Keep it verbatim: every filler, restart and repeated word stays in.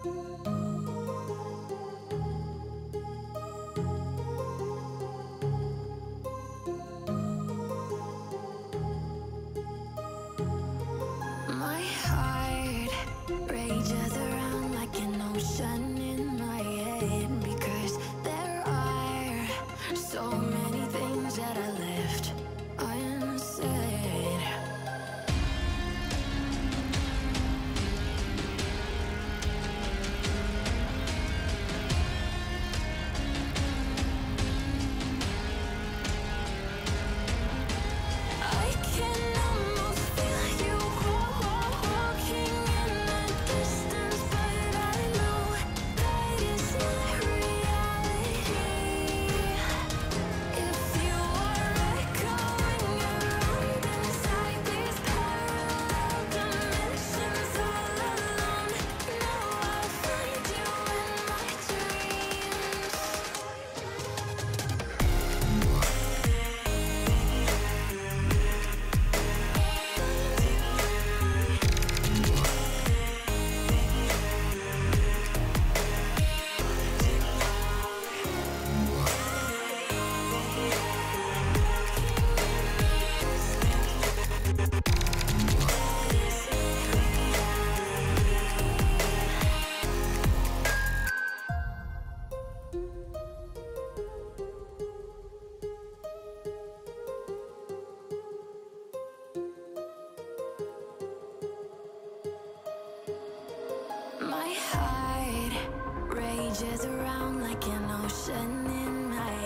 My heart rages around like an ocean in my head, because there are so many things that I left unsaid. I can almost feel you walking in the distance, but I know that it's not reality. If you are echoing around inside these parallel dimensions all alone, now I'll find you in my dreams. My heart rages around like an ocean in my